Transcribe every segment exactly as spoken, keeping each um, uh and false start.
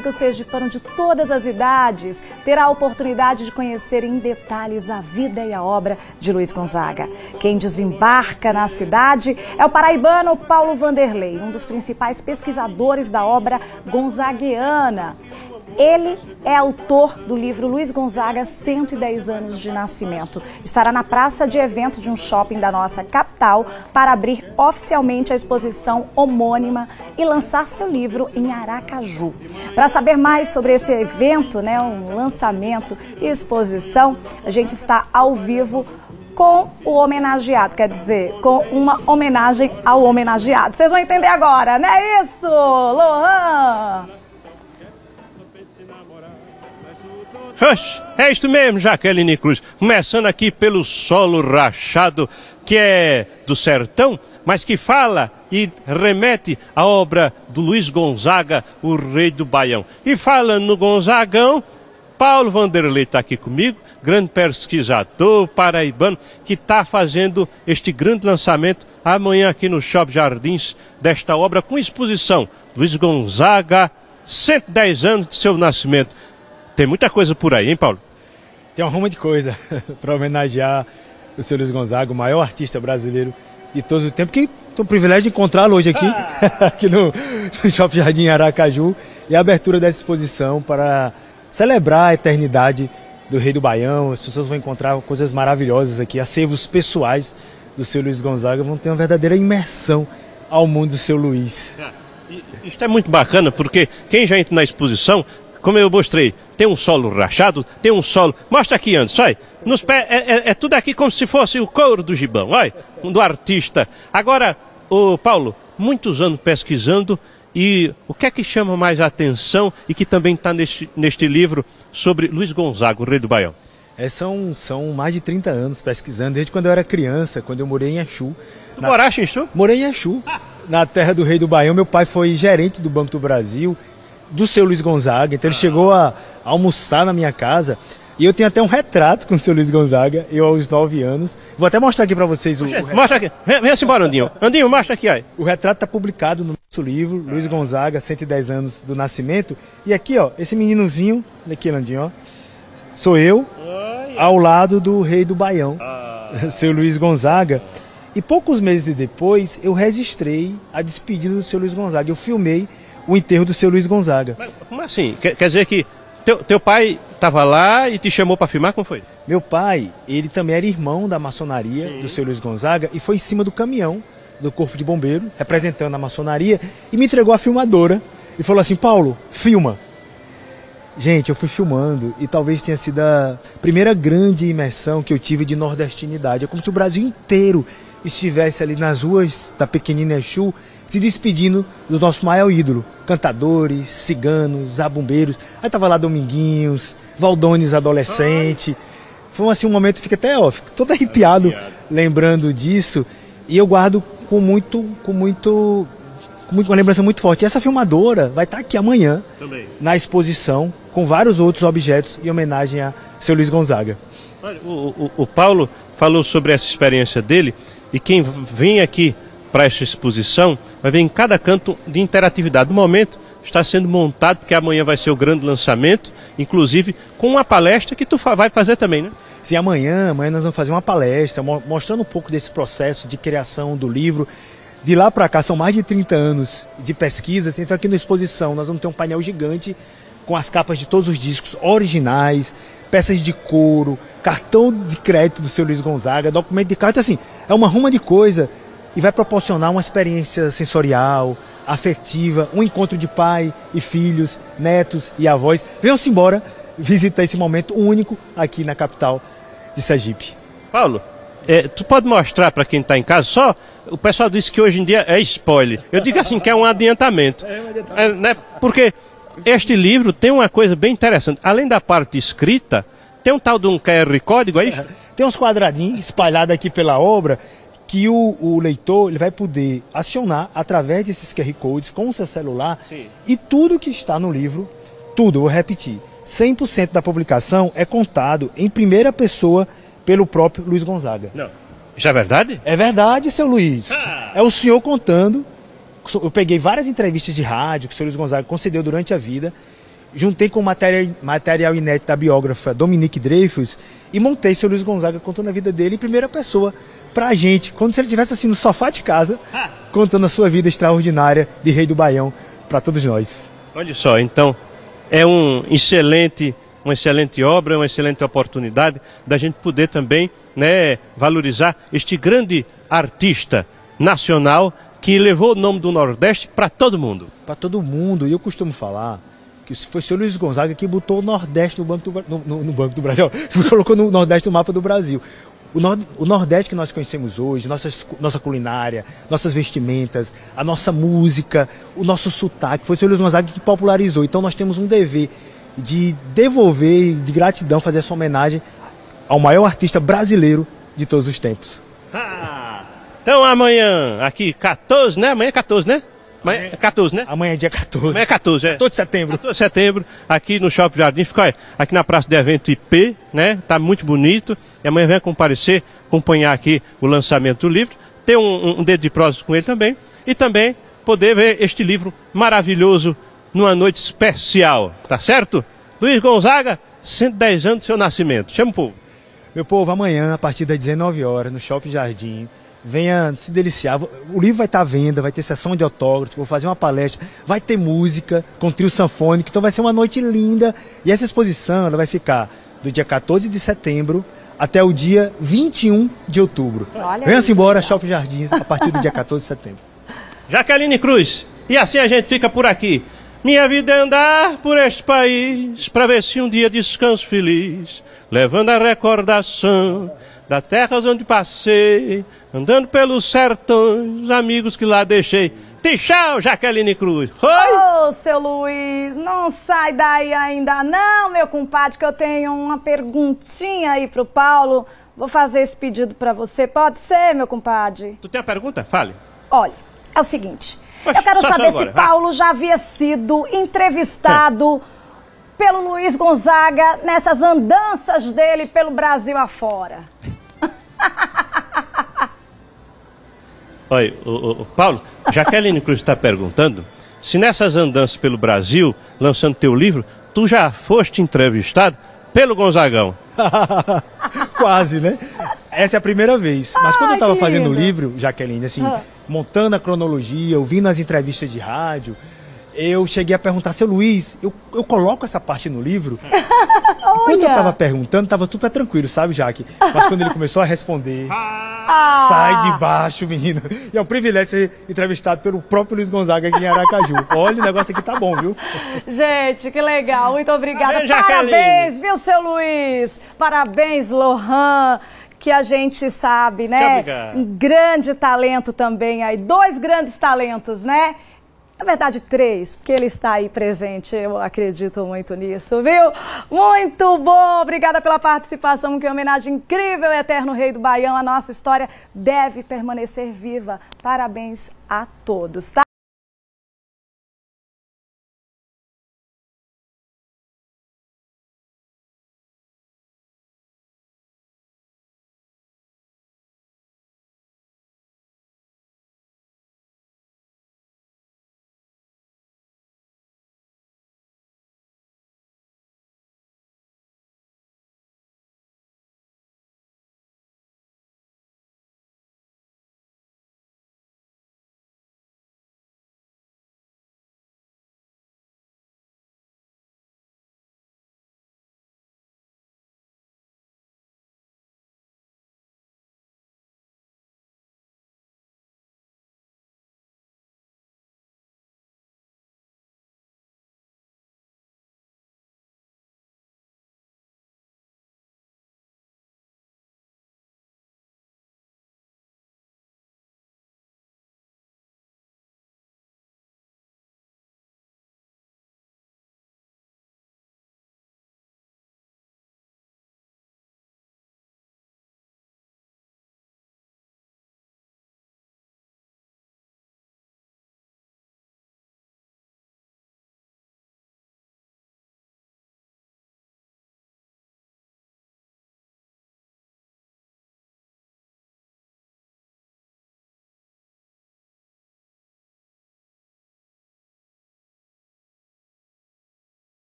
público sergipano de todas as idades terá a oportunidade de conhecer em detalhes a vida e a obra de Luiz Gonzaga. Quem desembarca na cidade é o paraibano Paulo Vanderlei, um dos principais pesquisadores da obra gonzaguiana. Ele é autor do livro Luiz Gonzaga, cento e dez anos de nascimento. Estará na praça de evento de um shopping da nossa capital para abrir oficialmente a exposição homônima e lançar seu livro em Aracaju. Para saber mais sobre esse evento, né, um lançamento e exposição, a gente está ao vivo com o homenageado, quer dizer, com uma homenagem ao homenageado. Vocês vão entender agora, não é isso, Lohan? Oxe, é isto mesmo, Jaqueline Cruz. Começando aqui pelo solo rachado, que é do sertão, mas que fala e remete à obra do Luiz Gonzaga, o Rei do Baião. E falando no Gonzagão, Paulo Vanderlei está aqui comigo, grande pesquisador paraibano, que está fazendo este grande lançamento amanhã aqui no Shopping Jardins desta obra com exposição. Luiz Gonzaga, cento e dez anos de seu nascimento. Tem muita coisa por aí, hein, Paulo? Tem uma ruma de coisa para homenagear o seu Luiz Gonzaga, o maior artista brasileiro de todos os tempos, que tenho o privilégio de encontrá-lo hoje aqui, ah. aqui no, no Shopping Jardim Aracaju, e a abertura dessa exposição para celebrar a eternidade do Rei do Baião. As pessoas vão encontrar coisas maravilhosas aqui, acervos pessoais do seu Luiz Gonzaga, vão ter uma verdadeira imersão ao mundo do seu Luiz. Ah, isso é muito bacana, porque quem já entra na exposição, como eu mostrei, tem um solo rachado, tem um solo... Mostra aqui antes, olha. Nos pés, é, é, é tudo aqui como se fosse o couro do gibão, olha, do artista. Agora, ô Paulo, muitos anos pesquisando, e o que é que chama mais a atenção e que também está neste, neste livro sobre Luiz Gonzaga, o Rei do Baião? É, são, são mais de trinta anos pesquisando, desde quando eu era criança, quando eu morei em Exu. Tu na... moraste em Exu? Morei em Exu, ah. na terra do Rei do Baião. Meu pai foi gerente do Banco do Brasil, do seu Luiz Gonzaga, então ele chegou a almoçar na minha casa, e eu tenho até um retrato com o seu Luiz Gonzaga, eu aos nove anos. Vou até mostrar aqui para vocês o, Gente, o mostra aqui, vem, vem assim embora, Andinho. Andinho, mostra aqui, aí. O retrato está publicado no nosso livro, Luiz Gonzaga, cento e dez anos do nascimento, e aqui, ó, esse meninozinho, aqui, Andinho, ó, sou eu, ao lado do Rei do Baião, seu Luiz Gonzaga. E poucos meses depois, eu registrei a despedida do seu Luiz Gonzaga, eu filmei o enterro do seu Luiz Gonzaga. Mas, como assim? Quer, quer dizer que teu, teu pai estava lá e te chamou para filmar? Como foi? Meu pai, ele também era irmão da maçonaria, sim, do seu Luiz Gonzaga, e foi em cima do caminhão do Corpo de Bombeiro, representando a maçonaria, e me entregou a filmadora e falou assim: Paulo, filma. Gente, eu fui filmando e talvez tenha sido a primeira grande imersão que eu tive de nordestinidade. É como se o Brasil inteiro estivesse ali nas ruas da pequenina Exu, se despedindo do nosso maior ídolo. Cantadores, ciganos, zabumbeiros. Aí tava lá Dominguinhos, Valdones adolescente. Foi assim, um momento, fica até ó, fico todo arrepiado lembrando disso. E eu guardo com muito, com muito, com uma lembrança muito forte. E essa filmadora vai estar aqui amanhã, também, na exposição, com vários outros objetos em homenagem a seu Luiz Gonzaga. Olha, o, o, o Paulo falou sobre essa experiência dele, e quem vem aqui para esta exposição vai ver em cada canto de interatividade. No momento está sendo montado, porque amanhã vai ser o grande lançamento, inclusive com uma palestra que tu vai fazer também, né? Sim, amanhã, amanhã nós vamos fazer uma palestra mostrando um pouco desse processo de criação do livro. De lá para cá são mais de trinta anos de pesquisas, então aqui na exposição nós vamos ter um painel gigante com as capas de todos os discos originais, peças de couro, cartão de crédito do seu Luiz Gonzaga, documento de carta, assim, é uma ruma de coisa e vai proporcionar uma experiência sensorial, afetiva, um encontro de pai e filhos, netos e avós. Venham-se embora visitar esse momento único aqui na capital de Sergipe. Paulo, é, tu pode mostrar para quem está em casa, só o pessoal disse que hoje em dia é spoiler. Eu digo assim que é um adiantamento, é um adiantamento. É, né, porque este livro tem uma coisa bem interessante. Além da parte escrita, tem um tal de um Q R código aí? É, tem uns quadradinhos espalhados aqui pela obra que o, o leitor ele vai poder acionar através desses Q R codes com o seu celular. Sim. E tudo que está no livro, tudo, eu vou repetir, cem por cento da publicação é contado em primeira pessoa pelo próprio Luiz Gonzaga. Não. Isso é verdade? É verdade, seu Luiz. Ah. É o senhor contando. Eu peguei várias entrevistas de rádio que o seu Luiz Gonzaga concedeu durante a vida juntei com material, material inédito da biógrafa Dominique Dreyfus e montei seu Luiz Gonzaga contando a vida dele em primeira pessoa pra gente, como se ele estivesse assim no sofá de casa, contando a sua vida extraordinária de Rei do Baião para todos nós. Olha só, então, é um excelente, uma excelente obra, uma excelente oportunidade da gente poder também, né, valorizar este grande artista nacional que levou o nome do Nordeste para todo mundo. Para todo mundo, e eu costumo falar que foi o seu Luiz Gonzaga que botou o Nordeste no Banco do, no, no, no banco do Brasil, que colocou no Nordeste no mapa do Brasil. O, nord, o Nordeste que nós conhecemos hoje, nossas, nossa culinária, nossas vestimentas, a nossa música, o nosso sotaque, foi o seu Luiz Gonzaga que popularizou. Então nós temos um dever de devolver, de gratidão, fazer essa homenagem ao maior artista brasileiro de todos os tempos. Ah, então amanhã, aqui quatorze, né? Amanhã é quatorze, né? Amanhã é quatorze, né? Amanhã é dia quatorze. Amanhã é quatorze, é. quatorze de setembro. quatorze de setembro, aqui no Shopping Jardim, fica aqui na Praça de Evento I P, né? Tá muito bonito. E amanhã vem comparecer, acompanhar aqui o lançamento do livro, ter um, um dedo de prosa com ele também, e também poder ver este livro maravilhoso numa noite especial, tá certo? Luiz Gonzaga, cento e dez anos do seu nascimento. Chama o povo. Meu povo, amanhã, a partir das dezenove horas, no Shopping Jardim, venha se deliciar. O livro vai estar à venda, vai ter sessão de autógrafos, vou fazer uma palestra, vai ter música com trio sanfônico, então vai ser uma noite linda. E essa exposição ela vai ficar do dia quatorze de setembro até o dia vinte e um de outubro. Venha-se embora, Shopping Jardins, a partir do dia quatorze de setembro. Jaqueline Cruz, e assim a gente fica por aqui. Minha vida é andar por este país, pra ver se um dia descanso feliz, levando a recordação das terras onde passei, andando pelos sertões, os amigos que lá deixei. Tchau, Jaqueline Cruz. Oi! Ô, oh, seu Luiz, não sai daí ainda não, meu compadre, que eu tenho uma perguntinha aí pro Paulo. Vou fazer esse pedido pra você. Pode ser, meu compadre? Tu tem uma pergunta? Fale. Olha, é o seguinte. Poxa, eu quero saber agora, se Paulo já havia sido entrevistado pelo Luiz Gonzaga nessas andanças dele pelo Brasil afora. Olha, o, o, o Paulo, Jaqueline Cruz está perguntando se nessas andanças pelo Brasil, lançando teu livro, tu já foste entrevistado pelo Gonzagão. Quase, né? Essa é a primeira vez. Mas quando Ai, eu estava que fazendo o lindo. livro, Jaqueline, assim, Ah. montando a cronologia, ouvindo as entrevistas de rádio, eu cheguei a perguntar, seu Luiz, eu, eu coloco essa parte no livro? Quando eu Olha. tava perguntando, tava super tranquilo, sabe, Jaque? Mas quando ele começou a responder, Ah. sai de baixo, menino. E é um privilégio ser entrevistado pelo próprio Luiz Gonzaga aqui em Aracaju. Olha, o negócio aqui tá bom, viu? Gente, que legal. Muito obrigada. Parabéns, Jaqueline. Parabéns, viu, seu Luiz? Parabéns, Lohan, que a gente sabe, Muito né? obrigado. Um grande talento também aí. Dois grandes talentos, né? Na verdade, três, porque ele está aí presente, eu acredito muito nisso, viu? Muito bom, obrigada pela participação, que homenagem incrível, Eterno Rei do Baião, a nossa história deve permanecer viva. Parabéns a todos, tá?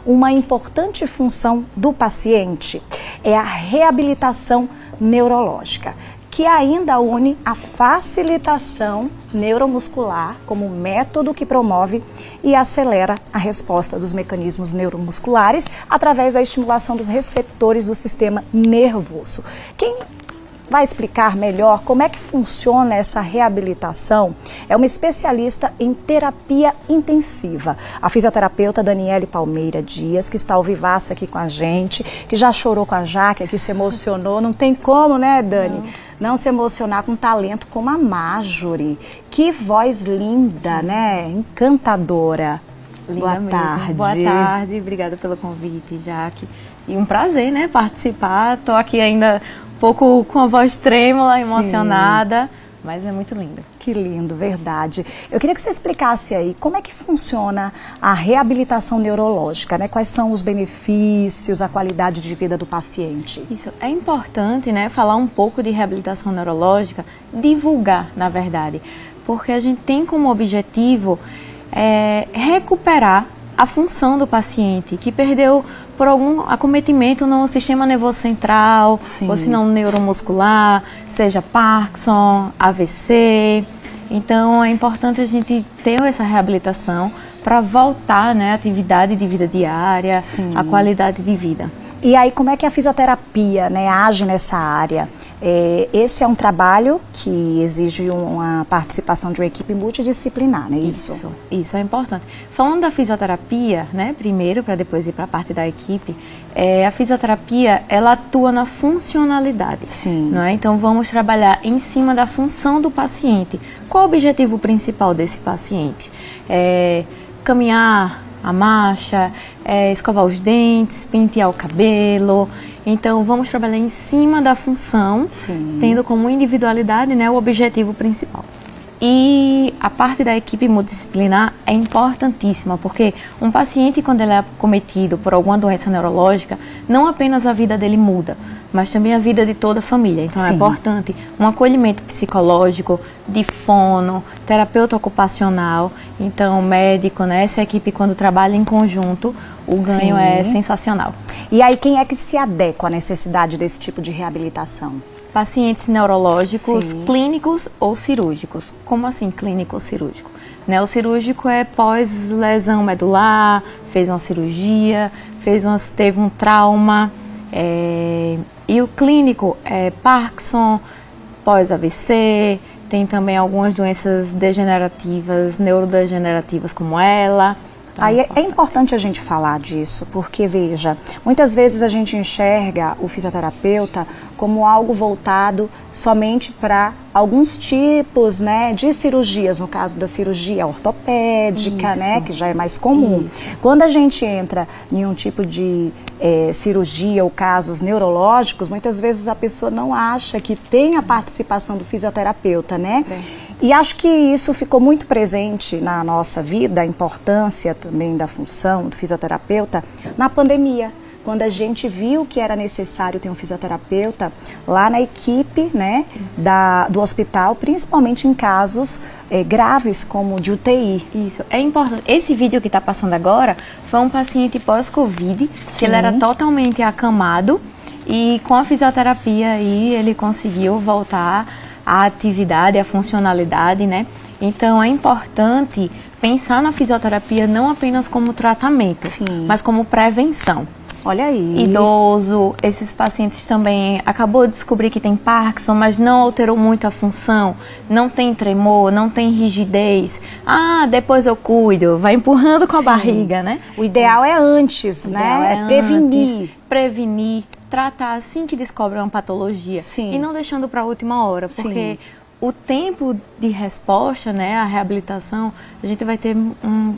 uma importante função do paciente é a reabilitação neurológica, que ainda une a facilitação neuromuscular como método que promove e acelera a resposta dos mecanismos neuromusculares através da estimulação dos receptores do sistema nervoso. Quem vai explicar melhor como é que funciona essa reabilitação é uma especialista em terapia intensiva, a fisioterapeuta Daniele Palmeira Dias, que está ao vivaço aqui com a gente, que já chorou com a Jaque, que se emocionou. Não tem como, né, Dani? Não. Não se emocionar com um talento como a Marjorie. Que voz linda, né? Encantadora. Linda Boa mesmo. tarde. Boa tarde, obrigada pelo convite, Jaque. E um prazer, né, participar. Tô aqui ainda um pouco com a voz trêmula, emocionada, sim, mas é muito linda. Que lindo, verdade. Eu queria que você explicasse aí como é que funciona a reabilitação neurológica, né? Quais são os benefícios, a qualidade de vida do paciente? Isso, é importante, né, falar um pouco de reabilitação neurológica, divulgar, na verdade, porque a gente tem como objetivo é, recuperar a função do paciente que perdeu por algum acometimento no sistema nervoso central, sim, ou se não neuromuscular, seja Parkinson, A V C. Então é importante a gente ter essa reabilitação para voltar, né, à atividade de vida diária, sim, a qualidade de vida. E aí, como é que a fisioterapia, né, age nessa área? É, esse é um trabalho que exige uma participação de uma equipe multidisciplinar, né? Isso, isso, isso é importante. Falando da fisioterapia, né, primeiro, para depois ir para a parte da equipe, é, a fisioterapia, ela atua na funcionalidade. Sim. Não é? Então, vamos trabalhar em cima da função do paciente. Qual o objetivo principal desse paciente? É, caminhar, a marcha, é, escovar os dentes, pentear o cabelo. Então, vamos trabalhar em cima da função, sim, tendo como individualidade, né, o objetivo principal. E a parte da equipe multidisciplinar é importantíssima, porque um paciente, quando ele é acometido por alguma doença neurológica, não apenas a vida dele muda, mas também a vida de toda a família. Então, sim, é importante um acolhimento psicológico, de fono, terapeuta ocupacional, então médico, né? Essa equipe, quando trabalha em conjunto, o ganho, sim, é sensacional. E aí, quem é que se adequa à necessidade desse tipo de reabilitação? Pacientes neurológicos, sim, clínicos ou cirúrgicos. Como assim clínico ou cirúrgico? Né, o cirúrgico é pós-lesão medular, fez uma cirurgia, fez uma, teve um trauma. É, e o clínico é Parkinson, pós-A V C, tem também algumas doenças degenerativas, neurodegenerativas como ela. Aí é, é importante a gente falar disso, porque veja, muitas vezes a gente enxerga o fisioterapeuta como algo voltado somente para alguns tipos, né, de cirurgias, no caso da cirurgia ortopédica, isso, né, que já é mais comum. Isso. Quando a gente entra em um tipo de é, cirurgia ou casos neurológicos, muitas vezes a pessoa não acha que tem a participação do fisioterapeuta, né? É. E acho que isso ficou muito presente na nossa vida, a importância também da função do fisioterapeuta na pandemia, quando a gente viu que era necessário ter um fisioterapeuta lá na equipe, né, da, do hospital, principalmente em casos é, graves como de U T I. Isso, é importante. Esse vídeo que está passando agora foi um paciente pós-Covid, que ele era totalmente acamado e com a fisioterapia aí ele conseguiu voltar à atividade, à funcionalidade, né? Então é importante pensar na fisioterapia não apenas como tratamento, sim, mas como prevenção. Olha aí. Idoso, esses pacientes também acabou de descobrir que tem Parkinson, mas não alterou muito a função, não tem tremor, não tem rigidez. Ah, depois eu cuido, vai empurrando com a, sim, barriga, né? O ideal é antes, o né? Ideal é, é prevenir. Antes, prevenir, tratar assim que descobre uma patologia, sim, e não deixando para a última hora, porque, sim, o tempo de resposta, né, a reabilitação, a gente vai ter um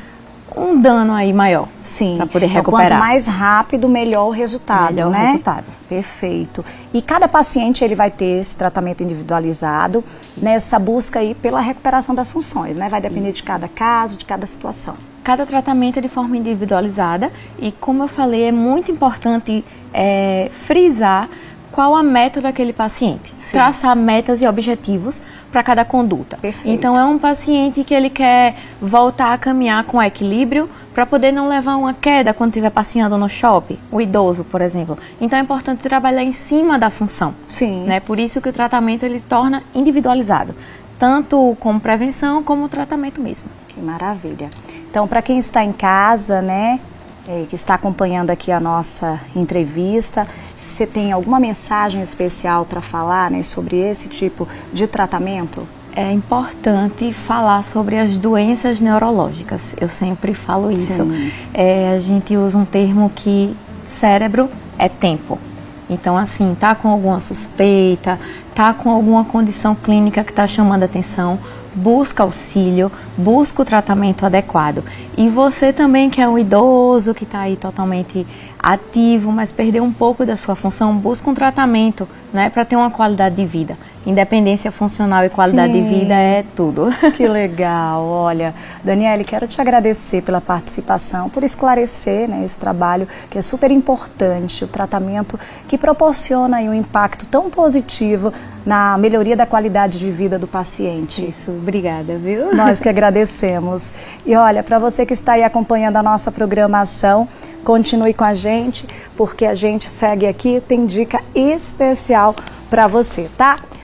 um dano aí maior, sim, para poder então, recuperar. Quanto mais rápido, melhor o resultado, melhor né? o resultado. Perfeito. E cada paciente ele vai ter esse tratamento individualizado nessa busca aí pela recuperação das funções, né? Vai depender, isso, de cada caso, de cada situação. Cada tratamento é de forma individualizada e, como eu falei, é muito importante é, frisar qual a meta daquele paciente. Sim. Traçar metas e objetivos para cada conduta. Perfeito. Então, é um paciente que ele quer voltar a caminhar com equilíbrio para poder não levar uma queda quando estiver passeando no shopping, o idoso, por exemplo. Então, é importante trabalhar em cima da função. Sim. Né? Por isso que o tratamento ele torna individualizado, tanto como prevenção como tratamento mesmo. Que maravilha. Então, para quem está em casa, né, que está acompanhando aqui a nossa entrevista, você tem alguma mensagem especial para falar, né, sobre esse tipo de tratamento? É importante falar sobre as doenças neurológicas. Eu sempre falo isso. É, a gente usa um termo que cérebro é tempo. Então, assim, tá com alguma suspeita, tá com alguma condição clínica que está chamando a atenção, busca auxílio, busca o tratamento adequado. E você também, que é um idoso, que está aí totalmente ativo, mas perdeu um pouco da sua função, busca um tratamento, né, para ter uma qualidade de vida. Independência funcional e qualidade Sim. de vida é tudo. Que legal. Olha, Daniele, quero te agradecer pela participação, por esclarecer, né, esse trabalho que é super importante, o tratamento que proporciona aí um impacto tão positivo na melhoria da qualidade de vida do paciente. Isso, obrigada, viu? Nós que agradecemos. E olha, para você que está aí acompanhando a nossa programação, continue com a gente, porque a gente segue aqui, tem dica especial para você, tá?